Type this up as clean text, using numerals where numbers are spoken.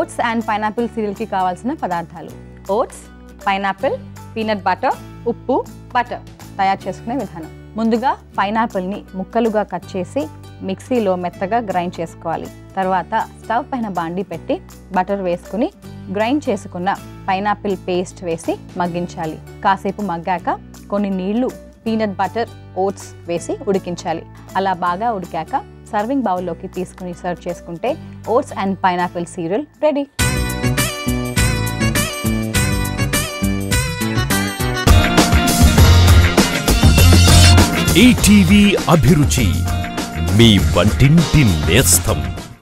Oats and pineapple సీరియల్కి కావాల్సిన పదార్థాలు: ఓట్స్, పైనాపిల్, పీనట్ బటర్, ఉప్పు, బటర్. తయారు చేసుకునే విధానం: ముందుగా పైనాపిల్ని ముక్కలుగా కట్ చేసి మిక్సీలో మెత్తగా గ్రైండ్ చేసుకోవాలి. తర్వాత స్టవ్ పైన బాండీ పెట్టి బటర్ వేసుకుని గ్రైండ్ చేసుకున్న పైనాపిల్ పేస్ట్ వేసి మగ్గించాలి. కాసేపు మగ్గాక కొన్ని నీళ్లు, పీనట్ బటర్, ఓట్స్ వేసి ఉడికించాలి. అలా బాగా ఉడికాక సర్వింగ్ బౌల్లోకి తీసుకుని సర్వ్ చేసుకుంటే oats and pineapple cereal ready. ETV Abhiruchi, మీ వంటింటి నేస్తం.